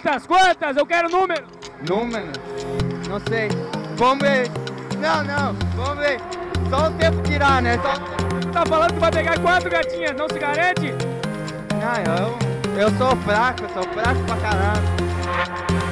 Quantas? Quantas? Eu quero número. Número? Não sei. Vamos ver. Não. Vamos ver. Só o tempo tirar, né? Tá falando que vai pegar 4 gatinhas, não se garante? Não, eu sou fraco pra caralho.